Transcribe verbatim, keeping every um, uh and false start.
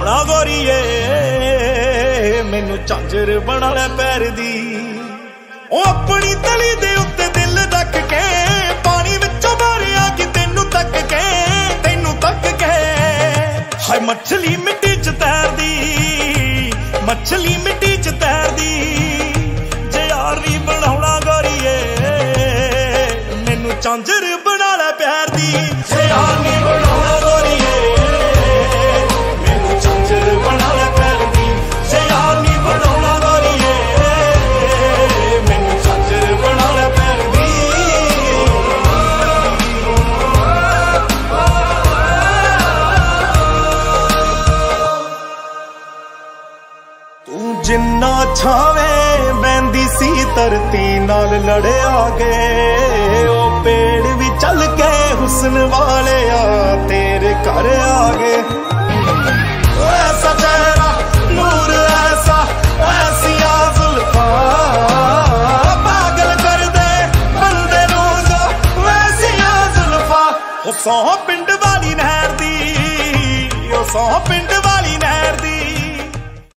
ਬਣਾਉਣਾ ਗੋਰੀਏ ਮੈਨੂੰ ਝਾਂਜਰ ਬਣਾ ਲੈ ਪੈਰ ਦੀ ਉਹ ਆਪਣੀ ਤਲੀ ਦੇ ਉੱਤੇ ਦਿਲ ਰੱਖ ਕੇ ਪਾਣੀ ਵਿੱਚੋਂ ਮਾਰਿਆ ਕਿ ਤੈਨੂੰ ਤੱਕ ਕੇ ਤੈਨੂੰ ਤੱਕ ਕੇ ਹਾਏ ਮੱਛਲੀ ਮਿੱਟੀ ਚ ਤੈਰਦੀ ਮੱਛਲੀ ਮਿੱਟੀ ਚ ਤੈਰਦੀ ਜੇ ਯਾਰ ਨਹੀਂ ਬਣਾਉਣਾ ਗੋਰੀਏ ਮੈਨੂੰ ਝਾਂਜਰ ਬਣਾ ਲੈ ਪਿਆਰ ਦੀ ਜੇ ਯਾਰ ਨਹੀਂ ਬਣਾਉਣਾ ਗੋਰੀਏ ਮੈਨੂੰ ਝਾਂਜਰ ਬਣਾ ਲੈ ਪਿਆਰ ਦੀ ਜੇ ਯਾਰ ਨਹੀਂ ਬਣਾਉਣਾ ਗੋਰੀਏ ਮੈਨੂੰ ਝਾਂਜਰ ਬਣਾ ਲੈ ਪਿਆਰ ਦੀ ਤੂੰ ਜਿੰਨਾ ਛਾਵੇਂ ਬੈਂਦੀ ਸੀ ਧਰਤੀ ਨਾਲ ਲੜਿਆ ਗਏ ਉਹ ਪੇੜ ਵੀ ਚੱਲ ਕੇ ਹੁਸਨ ਵਾਲਿਆ ਤੇਰੇ ਘਰ ਆ ਗਏ ਐਸਾ ਚਿਹਰਾ ਨੂਰ ਐਸਾ ਐਸੀਆਂ ਜ਼ੁਲਫਾਂ ਪਾਗਲ ਕਰਦੇ ਬੰਦੇ ਨੂੰ ਜੋ ਵੈਸੀਆਂ ਜ਼ੁਲਫਾਂ ਉਹ ਸੌ ਪਿੰਡ ਵਾਲੀ ਨਹਿਰ ਦੀ ਉਹ ਸੌ ਪਿੰਡ